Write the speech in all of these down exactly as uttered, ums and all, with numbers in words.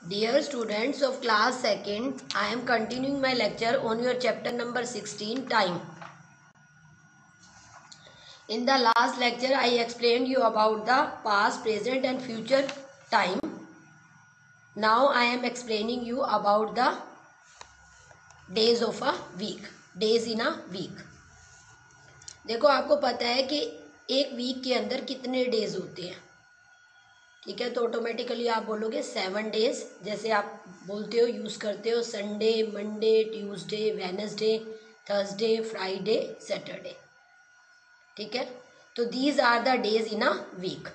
Dear students of class second, I am continuing my lecture on your chapter number sixteen, time. In the last lecture, I explained you about the past, present and future time. Now I am explaining you about the days of a week, days in a week. देखो, आपको पता है कि एक week के अंदर कितने days होते हैं, ठीक है। तो ऑटोमेटिकली आप बोलोगे सेवन डेज, जैसे आप बोलते हो, यूज़ करते हो Sunday, Monday, Tuesday, Wednesday, Thursday, Friday, Saturday, ठीक है। तो these are the days in a week.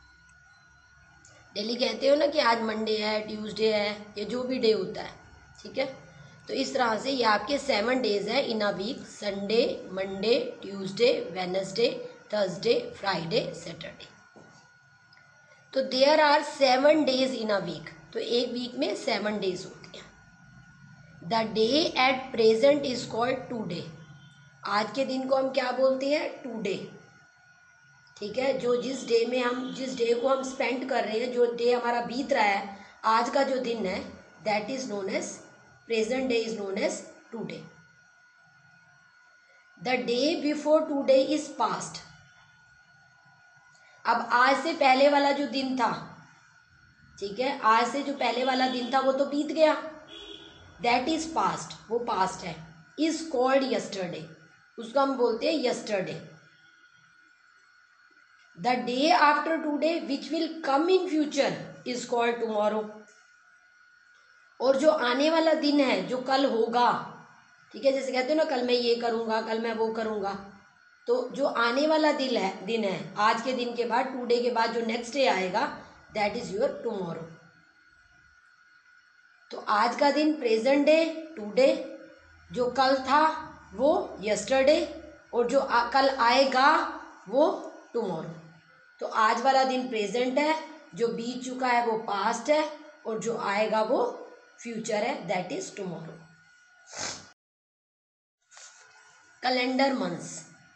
Daily कहते हो ना कि आज मंडे है, ट्यूसडे है, ये जो भी डे होता है, ठीक है। तो इस तरह से ये आपके सेवन डेज है in a week: Sunday, Monday, Tuesday, Wednesday, Thursday, Friday, Saturday. तो there are seven days in a week. तो एक वीक में सेवन डेज होते हैं। The day at present is called today. आज के दिन को हम क्या बोलते हैं? टुडे, ठीक है। जो जिस डे में हम जिस डे को हम स्पेंड कर रहे हैं, जो डे हमारा बीत रहा है, आज का जो दिन है, that is known as present day, is known as today. The day before today is past. अब आज से पहले वाला जो दिन था, ठीक है, आज से जो पहले वाला दिन था वो तो बीत गया, दैट इज पास्ट, वो पास्ट है। इज कॉल्ड यस्टरडे, उसको हम बोलते हैं yesterday. The day after today which will come in future is called tomorrow. और जो आने वाला दिन है, जो कल होगा, ठीक है, जैसे कहते हो ना, कल मैं ये करूँगा, कल मैं वो करूँगा, तो जो आने वाला दिन है दिन है आज के दिन के बाद, टुडे के बाद जो नेक्स्ट डे आएगा, दैट इज योर टुमारो। तो आज का दिन प्रेजेंट डे, टुडे, जो कल था वो यस्टरडे, और जो आ, कल आएगा वो टुमारो। तो आज वाला दिन प्रेजेंट है, जो बीत चुका है वो पास्ट है, और जो आएगा वो फ्यूचर है, that is tomorrow. Calendar months.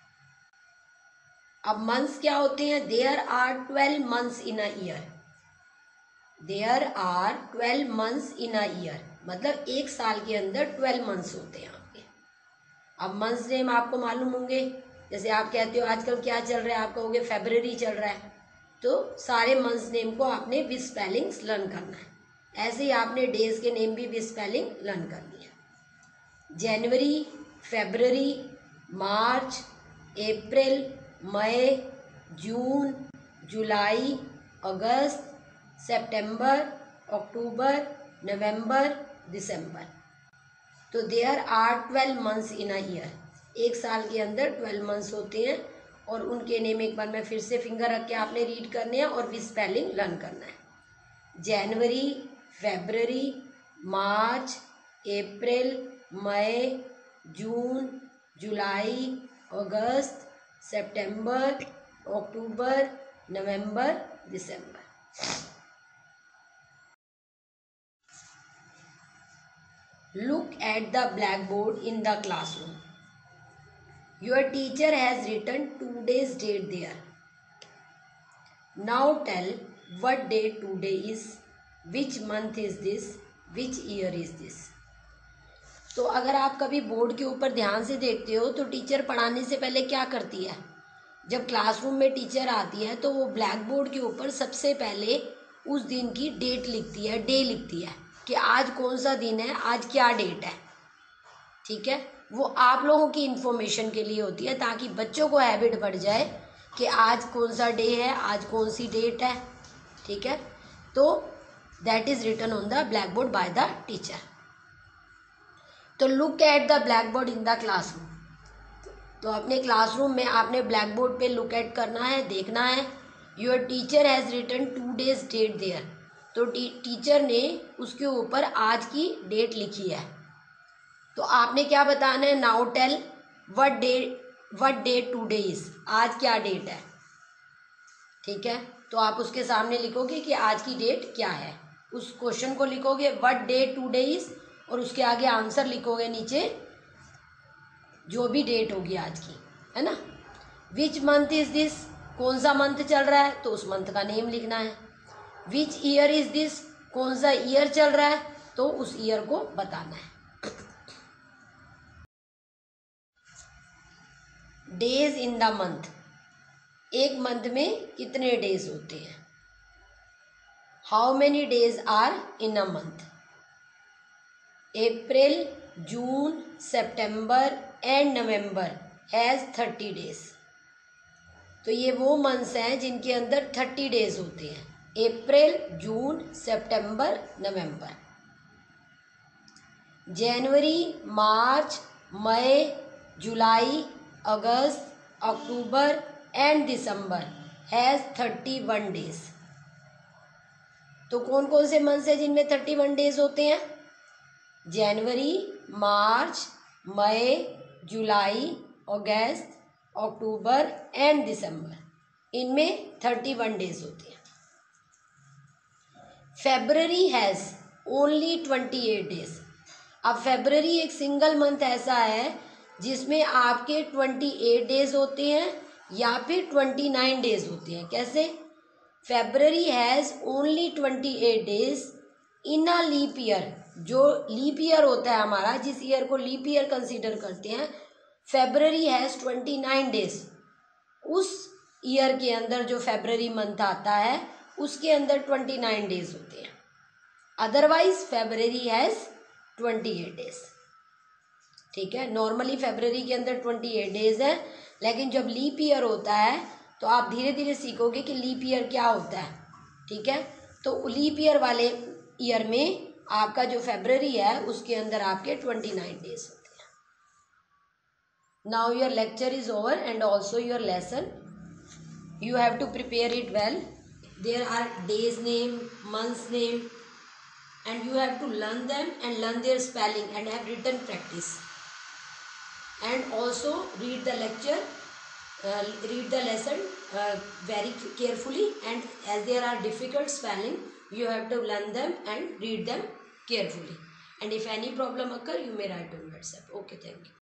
अब मंथ्स क्या होते हैं? There are twelve months in a year. There are twelve months in a year, मतलब एक साल के अंदर ट्वेल्व मंथ्स होते हैं आपके। अब मंथ्स नेम आपको मालूम होंगे, जैसे आप कहते हो आजकल क्या चल रहा है, आप कहोगे फेब्रुअरी चल रहा है, तो सारे मंथ्स नेम को आपने विद स्पेलिंग्स लर्न करना है। ऐसे ही आपने डेज के नेम भी विद स्पेलिंग लर्न करनी है। January, February, March, April, May, June, July, August, September, October, November, December. तो there are twelve months in a year. एक साल के अंदर ट्वेल्व मंथ्स होते हैं, और उनके नेम एक बार मैं फिर से फिंगर रख के आपने रीड करने हैं और विद स्पेलिंग लर्न करना है। January, February, March, April, May, June, July, August, September, October, November, December. Look at the blackboard in the classroom. Your teacher has written today's date there. Now tell what date today is, which month is this, which year is this. तो अगर आप कभी board के ऊपर ध्यान से देखते हो, तो टीचर पढ़ाने से पहले क्या करती है? जब क्लासरूम में टीचर आती है, तो वो ब्लैक बोर्ड के ऊपर सबसे पहले उस दिन की डेट लिखती है, डे लिखती है कि आज कौन सा दिन है, आज क्या डेट है, ठीक है। वो आप लोगों की इन्फॉर्मेशन के लिए होती है, ताकि बच्चों को हैबिट बढ़ जाए कि आज कौन सा डे है, आज कौन सी डेट है, ठीक है। तो that is written on the black board by the teacher. तो look at the black board in the classroom. तो अपने क्लासरूम में आपने ब्लैक बोर्ड पे लुक एट करना है, देखना है। Your teacher has written today's date there. तो टी, टीचर ने उसके ऊपर आज की डेट लिखी है। तो आपने क्या बताना है? Now tell what day what day today is. आज क्या डेट है, ठीक है। तो आप उसके सामने लिखोगे कि आज की डेट क्या है, उस क्वेश्चन को लिखोगे व्हाट डे टुडे इज, और उसके आगे आंसर लिखोगे नीचे, जो भी डेट होगी आज की, है ना। विच मंथ इज दिस, कौन सा मंथ चल रहा है, तो उस मंथ का नेम लिखना है। विच ईयर इज दिस, कौन सा ईयर चल रहा है, तो उस ईयर को बताना है। डेज इन द मंथ, एक मंथ में कितने डेज होते हैं। How many days are in a month. April, June, September and November has thirty days. तो ये वो मंथ्स हैं जिनके अंदर थर्टी डेज होते हैं। April, June, September, November. January, March, May, July, August, October and December has thirty one days. तो कौन कौन से मंथ्स हैं जिनमें थर्टी वन डेज होते हैं। जनवरी, March, May, July, August, October and दिसंबर, इनमें थर्टी वन डेज होते हैं। February has only twenty eight days. अब फेब्रवरी एक सिंगल मंथ ऐसा है जिसमें आपके ट्वेंटी एट डेज होते हैं या फिर ट्वेंटी नाइन डेज होते हैं। कैसे। February has only twenty eight days in a leap year. जो लीप ईयर होता है हमारा, जिस ईयर को लीप ईयर कंसीडर करते हैं, February has twenty nine days. उस ईयर के अंदर जो फेब्रवरी मंथ आता है उसके अंदर ट्वेंटी नाइन डेज होते हैं। Otherwise February has twenty eight days. ठीक है, नॉर्मली फेब्रवरी के अंदर ट्वेंटी एट डेज है, लेकिन जब लीप ईयर होता है तो आप धीरे धीरे सीखोगे कि लीप ईयर क्या होता है। ठीक है, तो लीप ईयर वाले ईयर में आपका जो फेब्रवरी है उसके अंदर आपके ट्वेंटी नाइन डेज होते हैं। Now your lecture is over and also your lesson. You have to prepare it well. There are days name, months name, and you have to learn them and learn their spelling and have written practice, and also read the lecture, uh, read the lesson uh, very carefully, and as there are difficult spelling you have to learn them and read them carefully, and if any problem occur you may write on WhatsApp. Okay, thank you.